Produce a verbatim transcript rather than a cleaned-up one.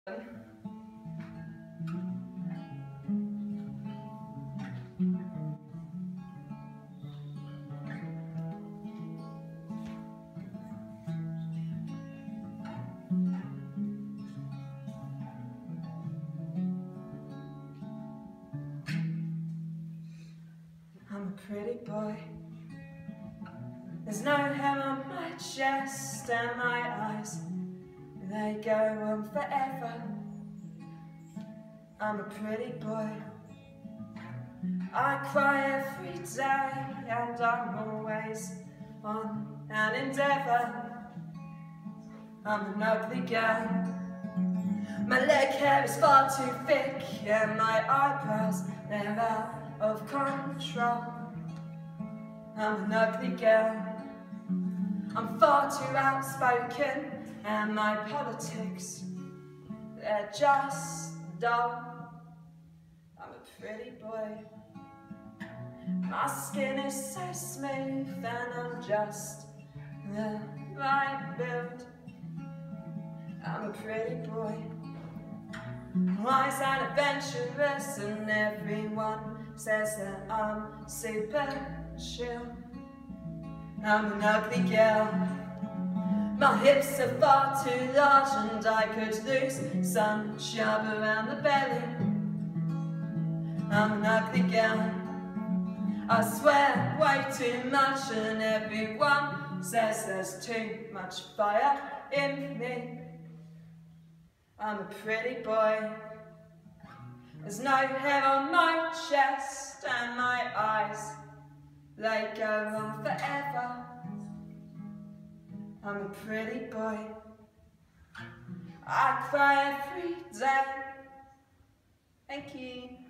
I'm a pretty boy. There's no hair on my chest, and my eyes, they go on forever. I'm a pretty boy. I cry every day, and I'm always on an endeavour. I'm an ugly girl. My leg hair is far too thick, and my eyebrows, they're out of control. I'm an ugly girl. I'm far too outspoken, and my politics, they're just dull. I'm a pretty boy. My skin is so smooth, and I'm just the right build. I'm a pretty boy. Wise and adventurous, and everyone says that I'm super chill. I'm an ugly girl. My hips are far too large, and I could lose some chub around the belly. I'm an ugly girl. I swear way too much, and everyone says there's too much fire in me. I'm a pretty boy. There's no hair on my chest, and my eyes, they go on forever. I'm a pretty boy. I cry every day. Thank you.